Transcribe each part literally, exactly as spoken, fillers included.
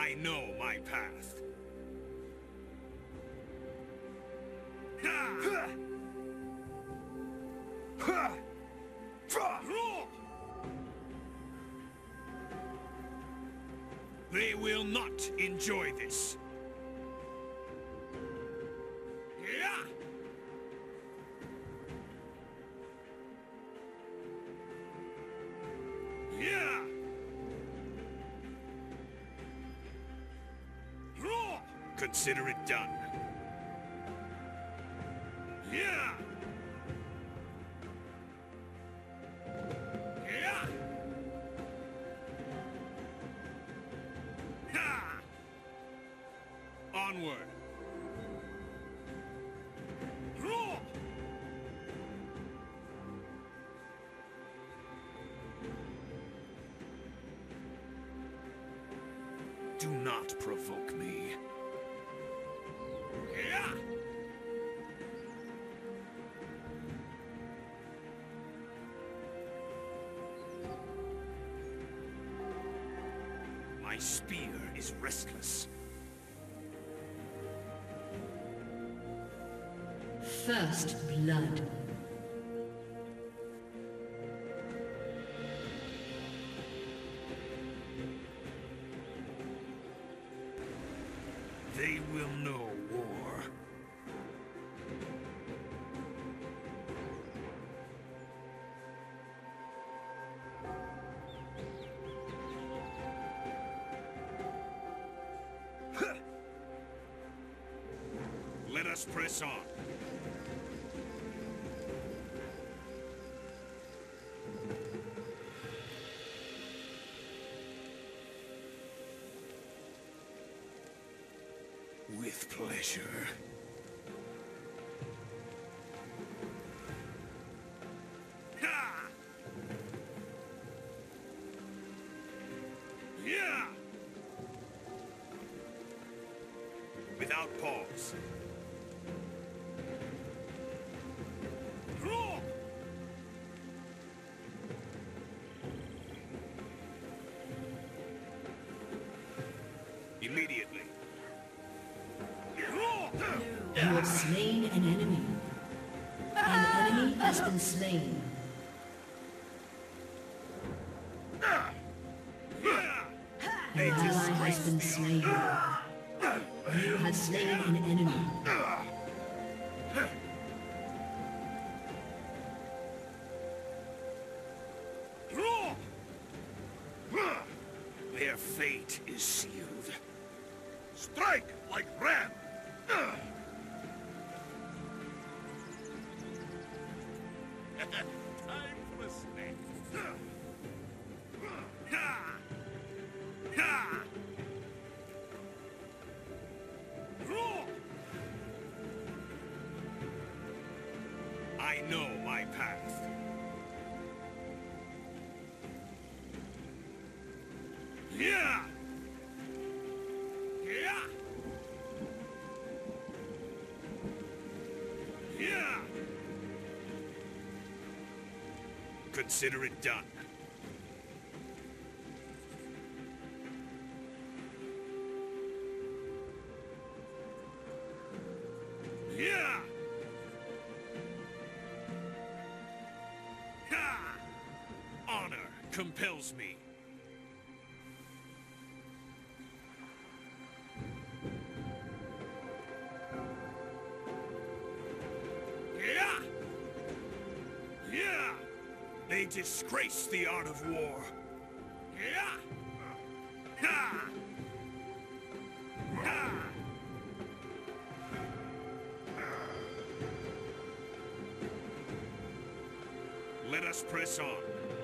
I know my path. They will not enjoy this. Consider it done. Yeah. Yeah. Ha. Onward. Roar. Do not provoke me. My spear is restless. First blood. They will know war. Let us press on. With pleasure. Ha! Yeah! Without pause. Roar! Immediately. You have slain an enemy. An enemy has been slain. An ally has been slain. You have slain an enemy. Their fate is sealed. Strike like ram! Time for a snack. Ha! Ha! Roar! I know my path. Yeah! Yeah! Yeah! Consider it done. Yeah! Ha! Honor compels me. Yeah! Yeah! They disgrace the art of war. Yeah! Ha! Ha! Let us press on.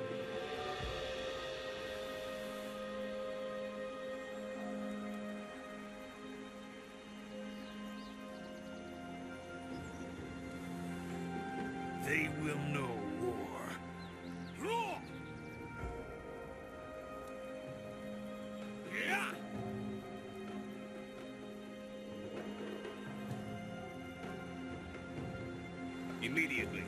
They will know war. Roar! Yeah! Immediately.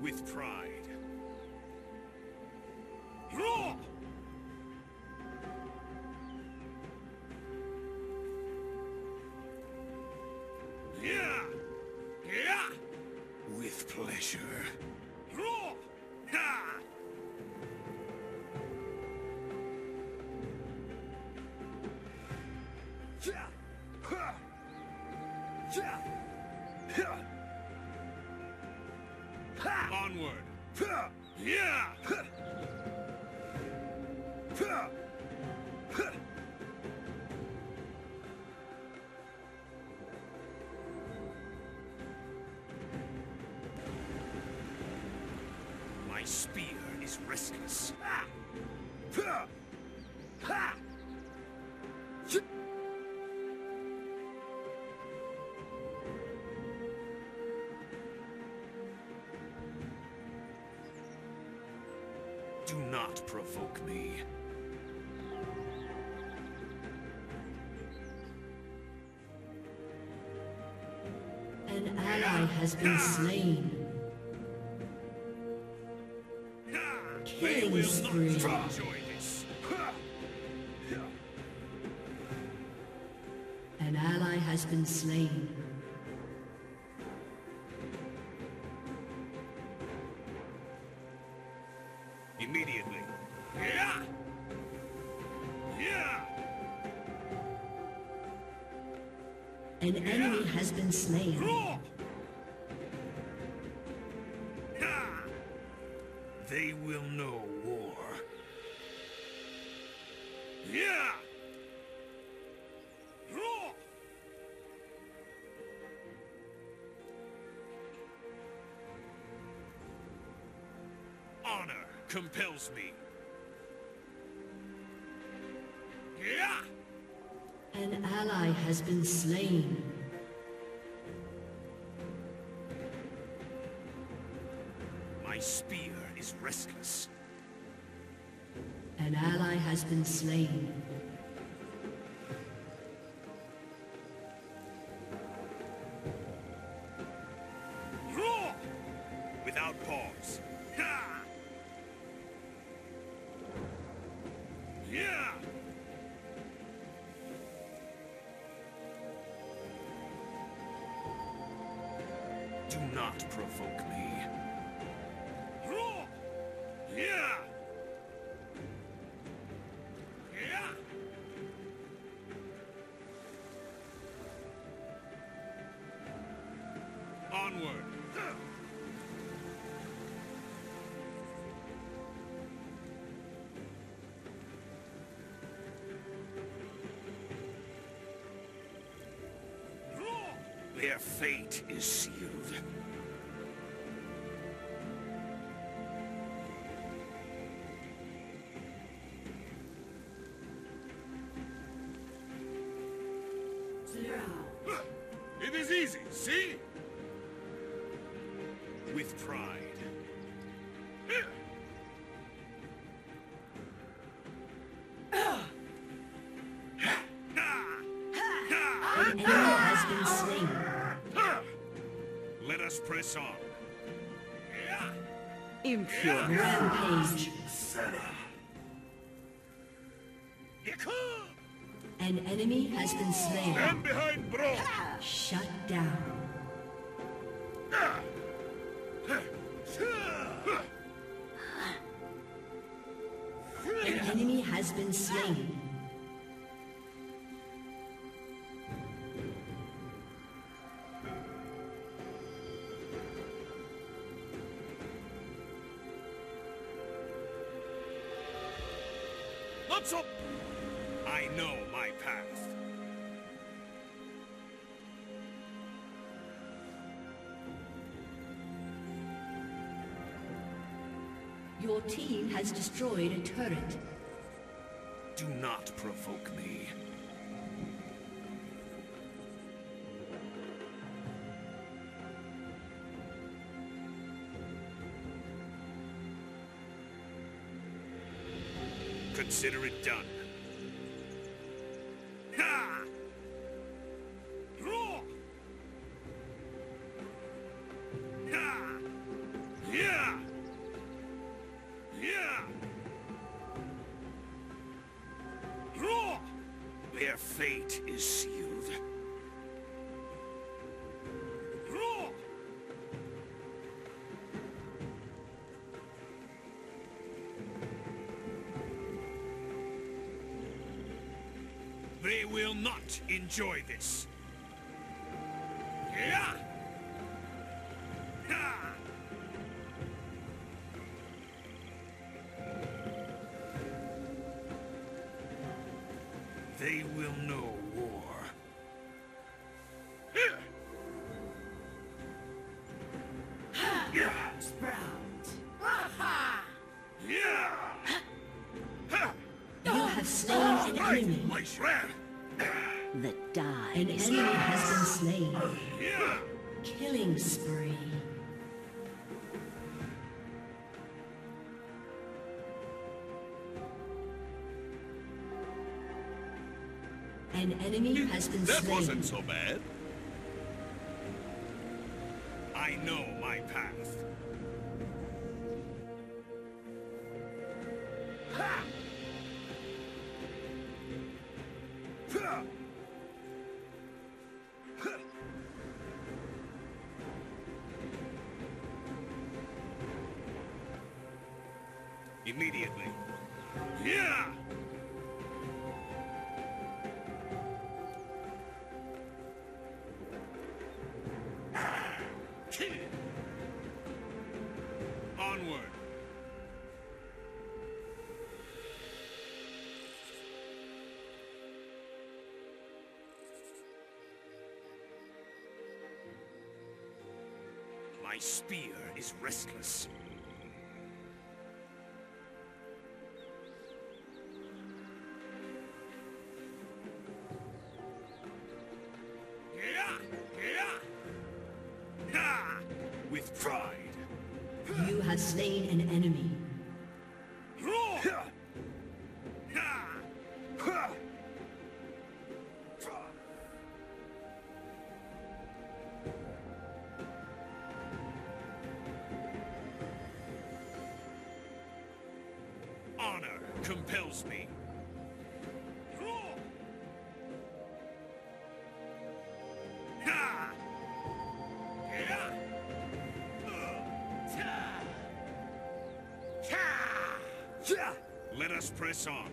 with pride. Roar! Yeah! Yeah! With pleasure. Roar! Ha! Yeah! Ha! Yeah! Yeah! Ha! Onward! Ha! Yeah! Ha! Ha! Ha! My spear is restless. Ha! Ha! Ha! Yeah! Do not provoke me. An ally has been slain. They Killing will spree. not enjoy this. An ally has been slain. Immediately. Yeah! Yeah! An enemy has been slain. Roar! Ha! They will know war. Yeah! Roar! Honor compels me. Yeah! An ally has been slain. My spear is restless. An ally has been slain. Roar! Without pause. Ha! Yeah! Do not provoke me. Roar! Yeah! Yeah! Onward! Roar! Their fate is sealed. It is easy, see? With pride. An enemy has been slain. Let us press on. Impure. Rampage. An enemy has been slain. Stand behind Bro. Shut down. An enemy has been slain. Let's up. I know my path. Your team has destroyed a turret. Do not provoke me. Consider it done. Ha! Roar! Ha! Yeah! Their fate is sealed. They will not enjoy this. Yeah! Ha! They will know war. You have slain an enemy. The die An is enemy has been slain. Yeah! Killing spree. An enemy has been That slain. wasn't so bad. I know my path. Ha! Ha! Ha! Immediately. Yeah! Onward. My spear is restless. Yeah! Yeah! Ha! With pride. You have slain an enemy. Honor compels me. Ha! Yeah! Let us press on.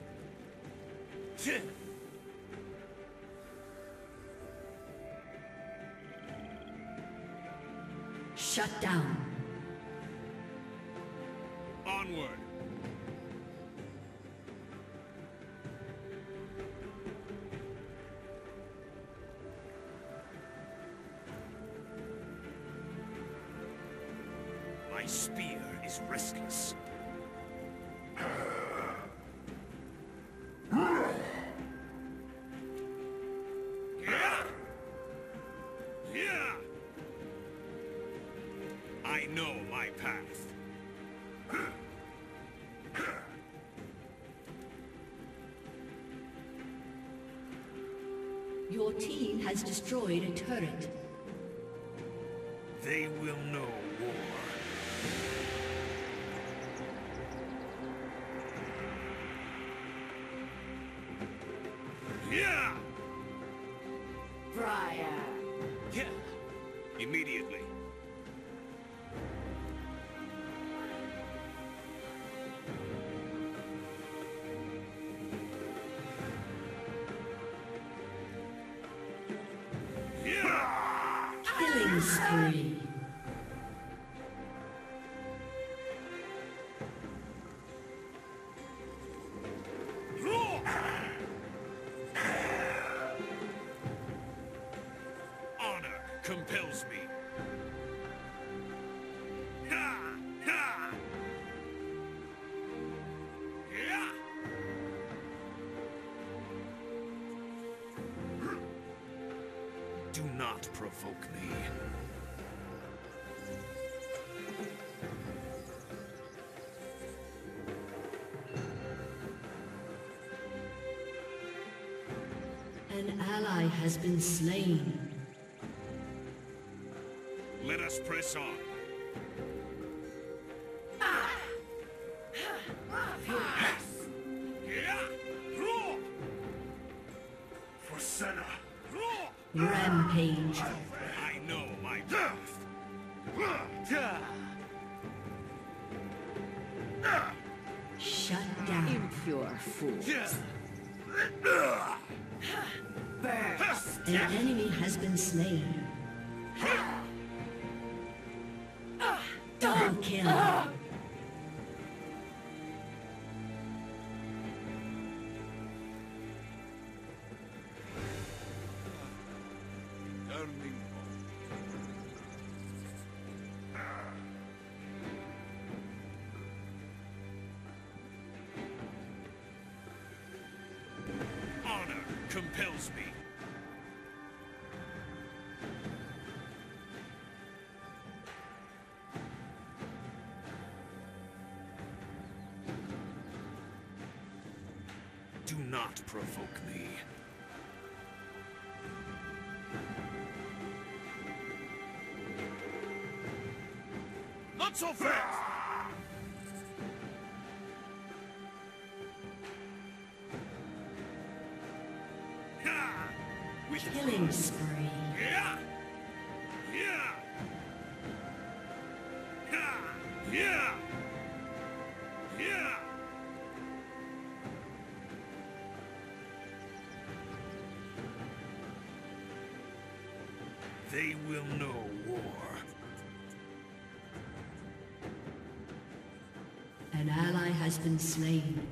Shut down. Onward. My spear is restless. Yeah! Yeah! I know my path. Your team has destroyed a turret. They will know war. Yeah! Briar. Yeah! Immediately. Yeah! Killing spree. Honor compels me. Ha! Ha! Yeah! Do not provoke me. An ally has been slain. Let us press on. Yeah! Senna. Rampage. I know my path. Shut down. Impure fools. An enemy has been slain. Double kill. Turning home. Honor compels me. Do not provoke me. Not so fast! Ha! With Killing spree. Yeah! Yeah! Ha! Yeah! Yeah! They will know war. An ally has been slain.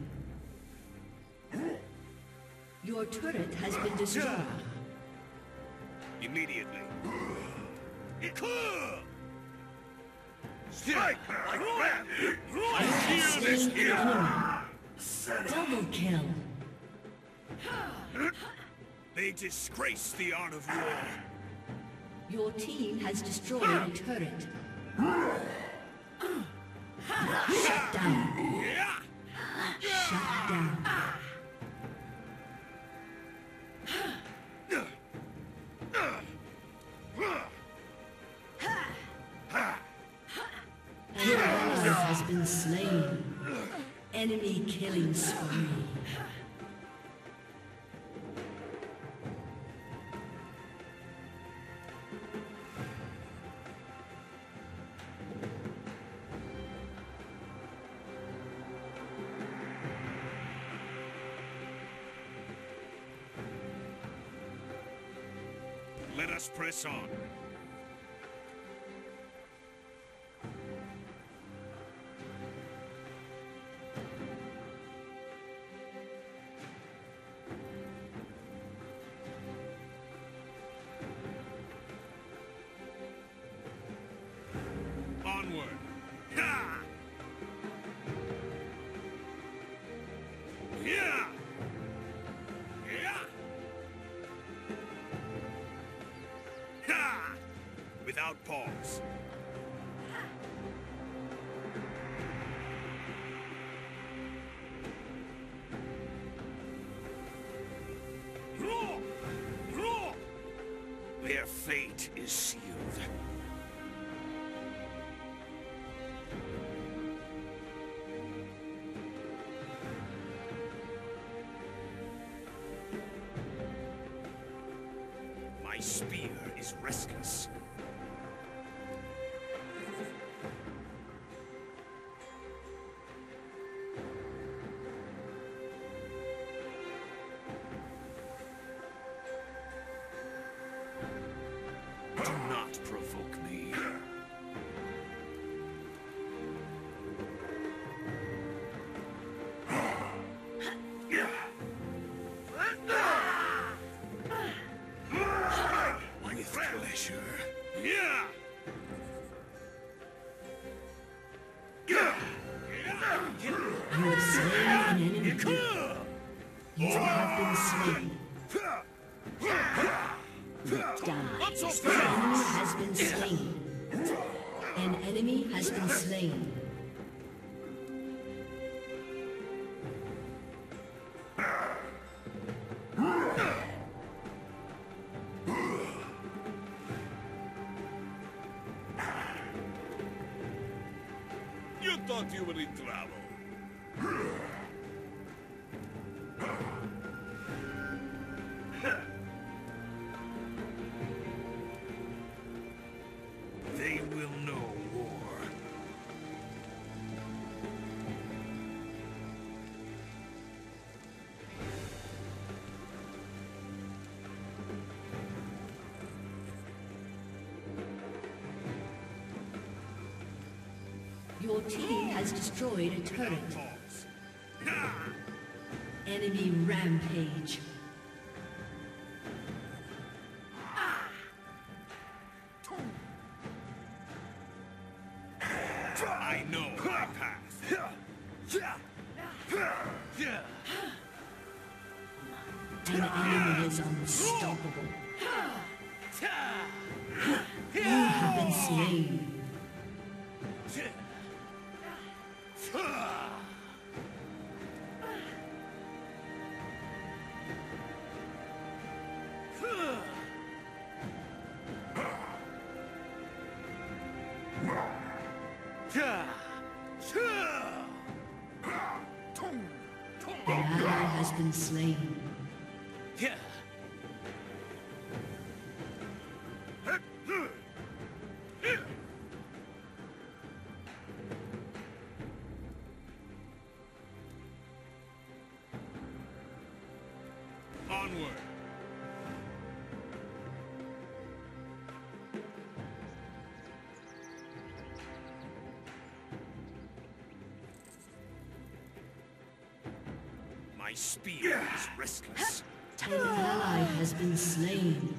Your turret has been destroyed. Immediately. Strike! Like ram! I hear this Slain here! enemy. Double kill. They disgrace the art of war. Your team has destroyed a turret. Shut down. Yeah! Shut down. An ally has been slain. Enemy killing spree. Let us press on. Onward. Ha! Yeah! Yeah! Ha! Without pause. Roar! Roar! Their fate is sealed. My spear is restless. Do not provoke me. With pleasure. Yeah! You have slain an enemy. You have been slain. The die. Not so An enemy fast! has been slain. An enemy has been slain. You thought you were in trouble. Your team has destroyed a turret. Enemy rampage. I know my path. An enemy is unstoppable. You have been slain. An ally has been slain. Onward. My spear is restless. An ally has been slain.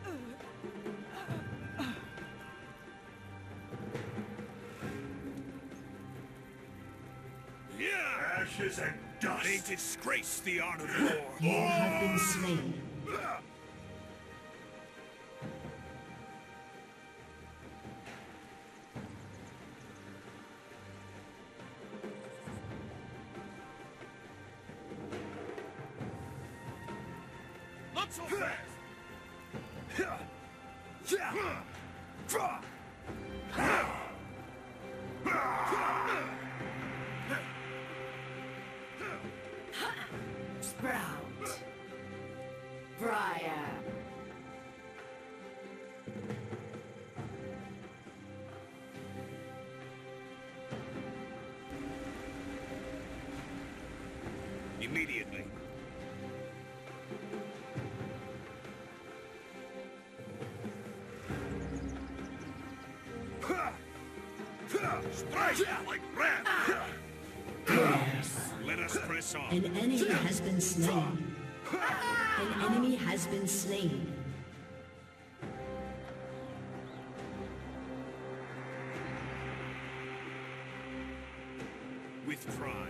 Ashes and dust. They disgrace the art of war. You have been slain. Not so fast. Sprout. Briar. Immediately. Strike like rams. Let us press on. An enemy has been slain. An enemy has been slain. With pride.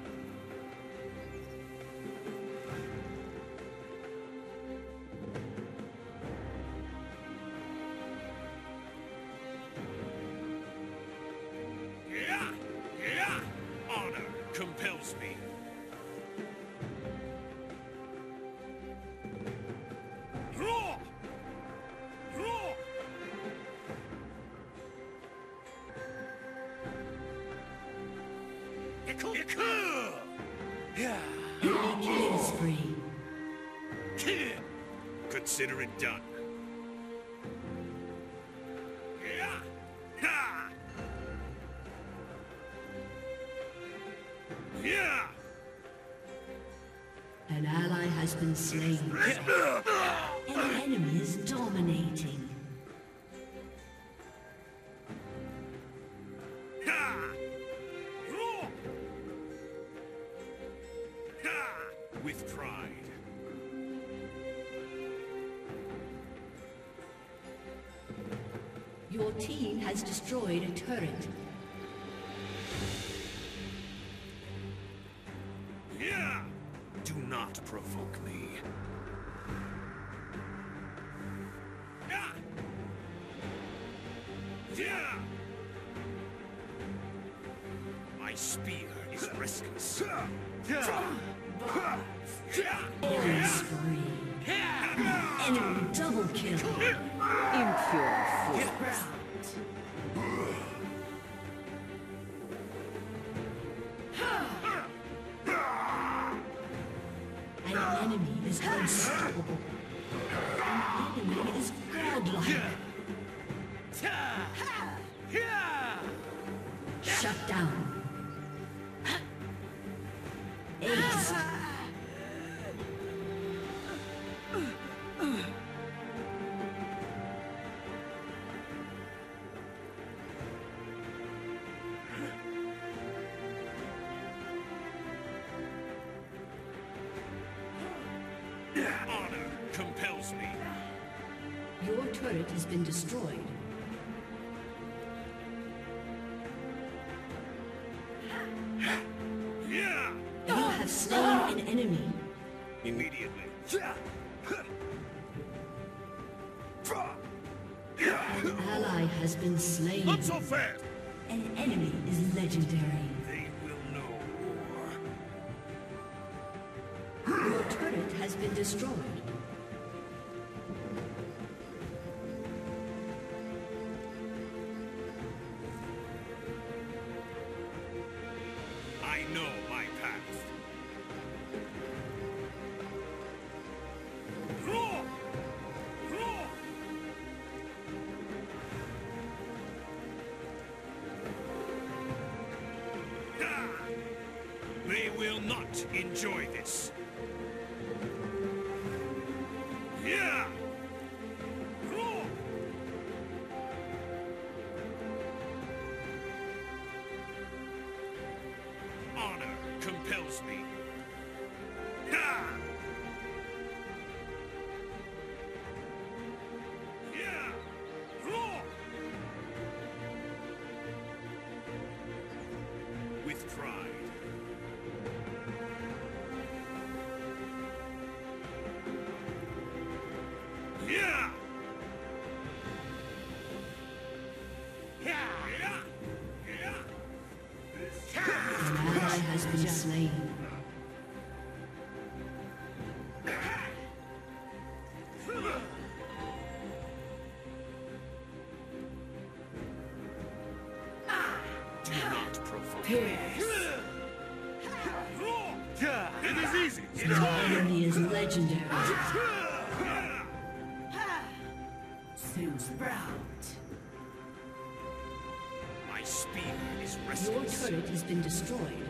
Yeah, yeah. Honor compels me. Draw! Draw! Ickle, ickle! Yeah. Enemy killing spree. Consider it done. Yeah. Ha! Yeah. An ally has been slain. An enemy is dominating. Ha! Roar! Ha! With pride. Your team has destroyed a turret. Yeah! Do not provoke me. Yeah! Yeah! My spear is restless. Yeah! Killing spree. Enemy double kill. Impure force. An enemy is unstoppable. An enemy is godlike. Shut down. Ace. compels me. Your turret has been destroyed. Yeah! You have slain an enemy. Immediately. An ally has been slain. Not so fast! An enemy is legendary. They will know war. Your turret has been destroyed. I know my path. Roar! Roar! Ha! They will not enjoy this. Yeah! Roar! Honor compels me. Ha! Yeah! Roar! With pride. Yeah! Yeah! Yeah! Yeah! An ally has been slain. Do not provoke. Pierce. It is easy. Your enemy is legendary. Zeus Sprout. My spear is Your restless. turret has been destroyed.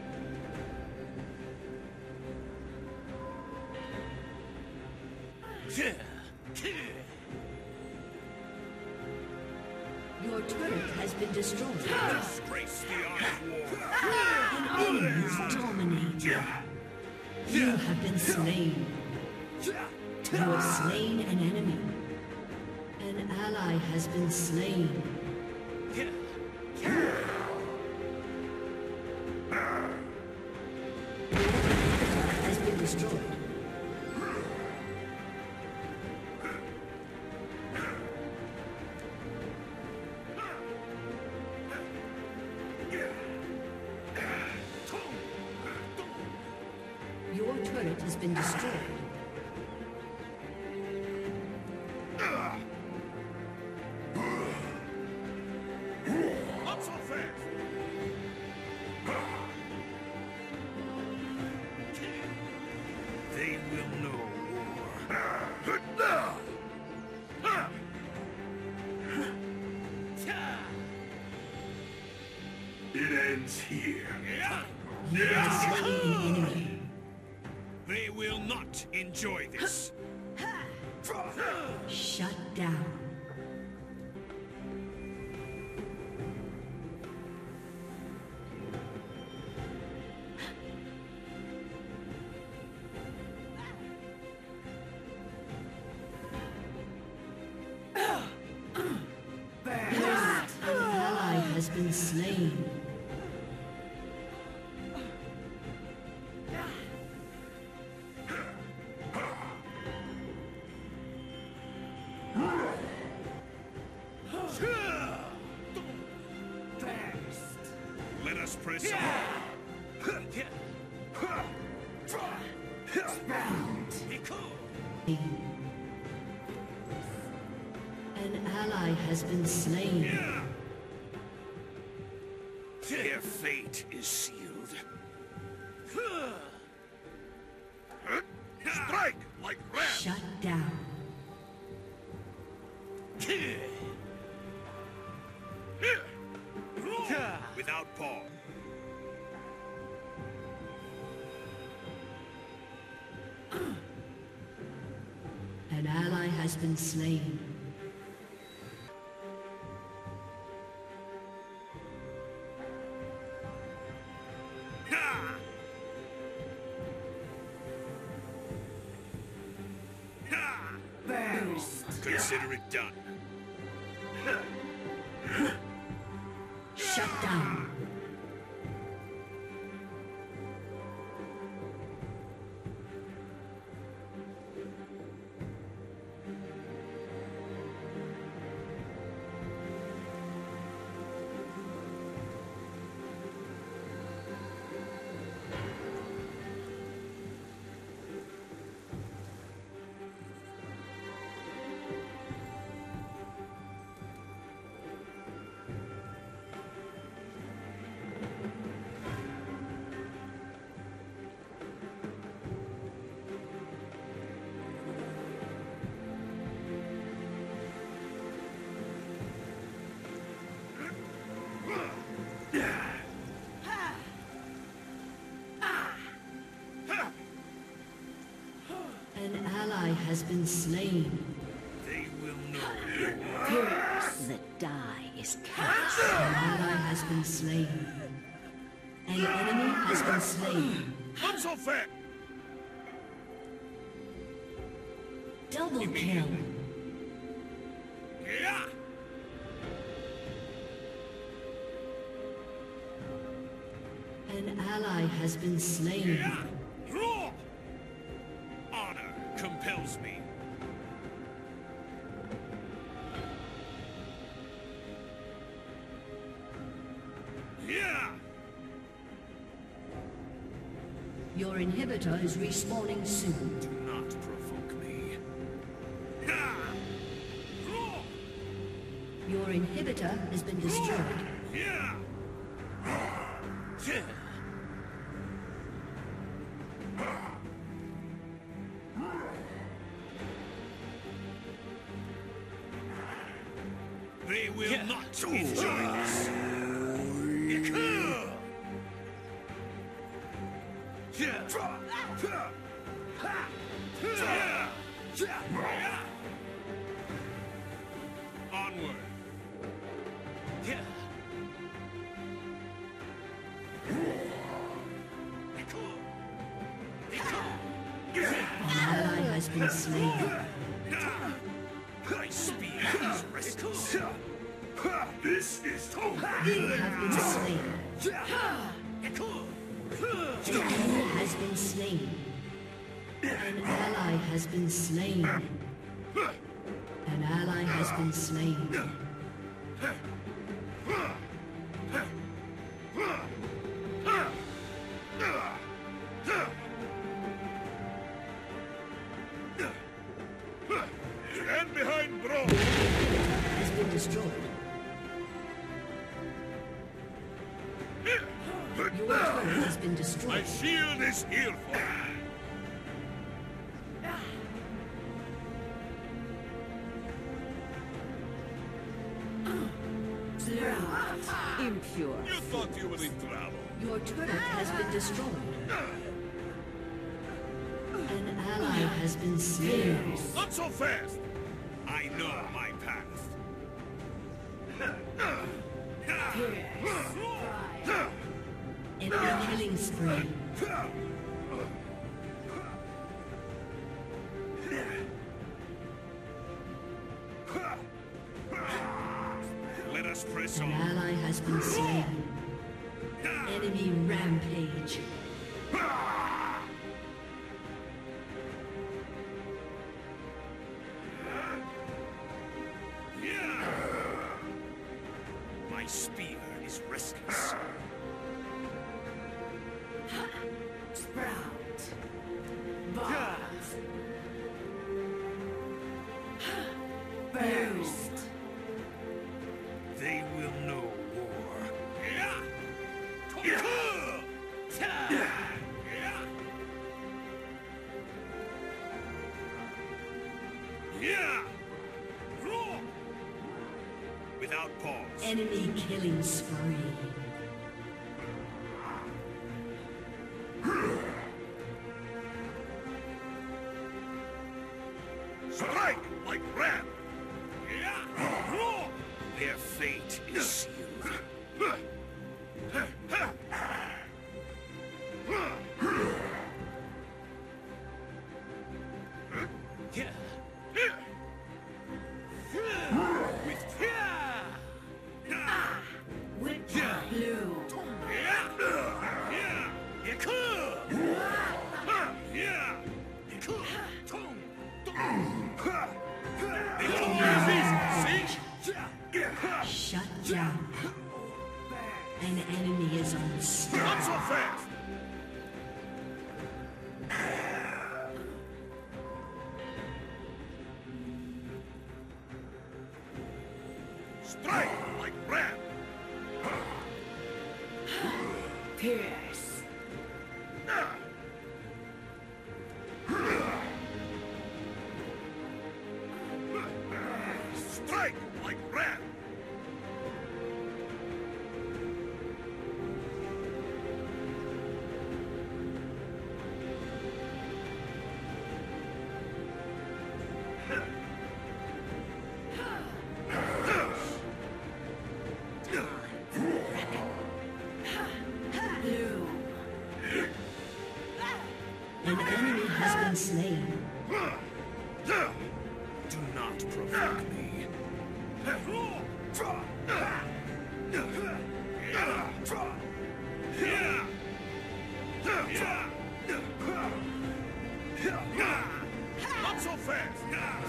Your turret has been destroyed. Disgrace the art of war. An enemy is dominated. You have been slain. You have slain an enemy. An ally has been slain. Has been destroyed. Your turret has been destroyed. Not so fast. They will know war. It ends here. You have slain an enemy. They will not enjoy this. Shut down. An ally has been slain. Let us press on. An ally has been slain. Their fate is sealed. Strike like rats. Shut down. Without pause. An ally has been slain. Ha! Consider it done. Shut down. An ally has been slain. They will know. The die is cast. An ally has been slain. An enemy has been slain. Not so fair! Double kill. Yeah! An ally has been slain. Yeah! Roar! Honor compels me. Yeah! Your inhibitor is respawning soon. Do not provoke me. Ha! Roar! Your inhibitor has been destroyed. Yeah! Yeah! They will not enjoy this. Onward. An ally has been slain. My spear is restless. This is You have been slain. An enemy has been slain. An ally has been slain. An ally has been slain. Stand behind Bro. Has been destroyed. Your turret has been My destroyed. shield is here for you. Impure. You thought you were in trouble. Your turret has been destroyed. An ally has been slain. Not so fast. I know my path. Enemy killing spree. Let us press An on. ally has been slain. Enemy rampage. My spear is restless. Sprout. Bombs. Burst. They will know war. Yeah. Yeah. Roar. Without pause. Enemy killing spree. Strike like ram. Yeah. Roar. Their fate is sealed. Strike like ram! Pierce. Strike like ram! An enemy has been slain. Do not provoke me. Not so fast!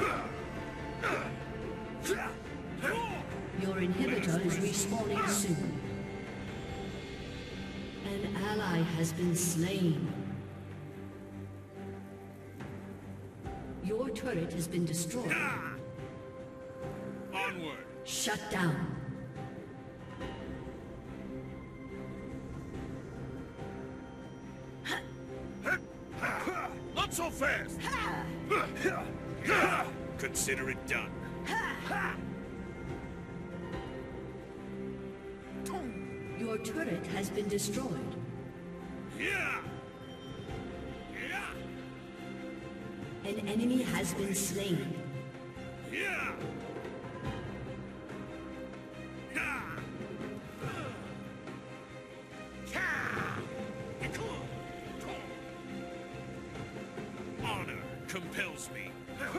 Your inhibitor is respawning soon. An ally has been slain. Your turret has been destroyed. Onward! Shut down. Not so fast! Consider it done. Your turret has been destroyed. Yeah! An enemy has been slain. Yeah! Honor compels me.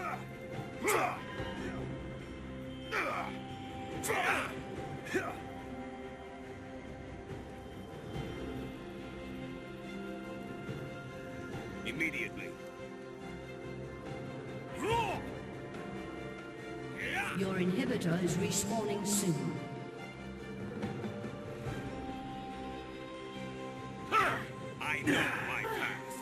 Immediately. Your inhibitor is respawning soon. I know my path.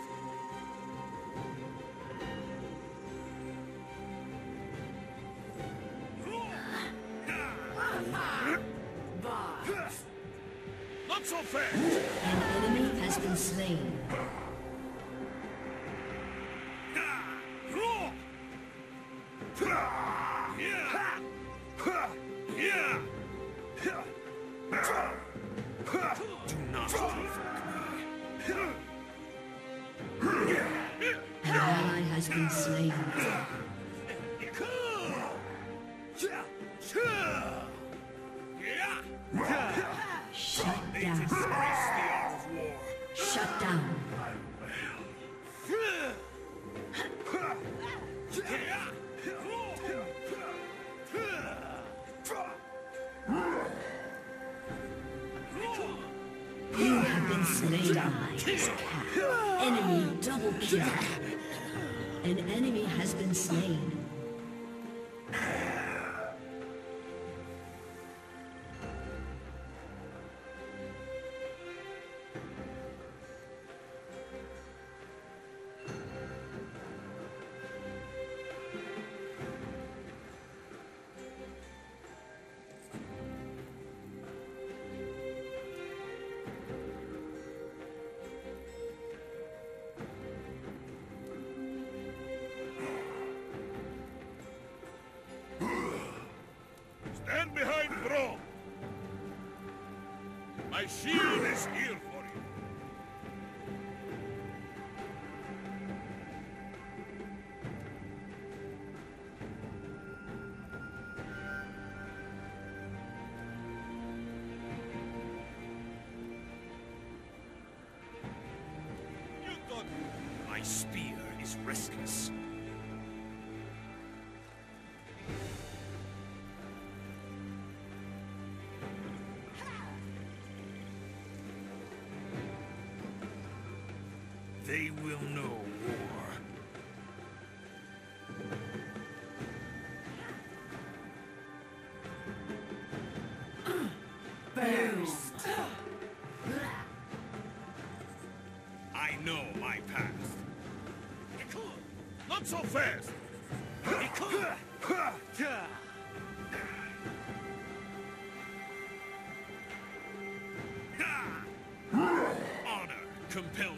Not so fast! An enemy has been slain. Do not provoke me. An ally has been slain. Shut They down. disgrace the art of war. Shut down. You have been slain. Enemy double kill. An enemy has been slain. Stand behind Bro. My shield is here for you. You thought my spear is restless. They will know war. Burst. I know my path. Not so fast!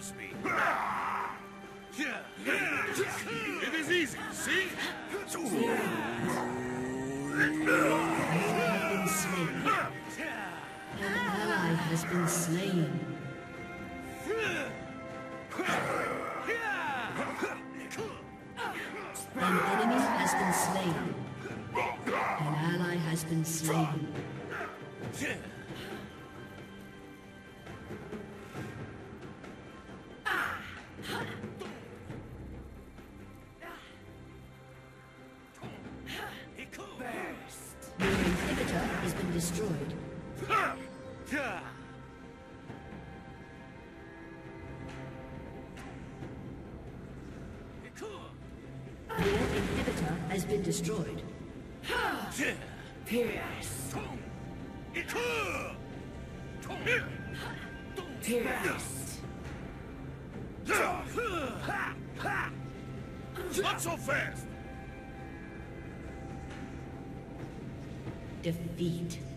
against me. It is easy, see? You have been slain. An ally has been slain. An enemy has been slain. An ally has been slain. Your inhibitor has been destroyed. Your inhibitor has been destroyed. Pierce. Pierce. Not so fast! Defeat.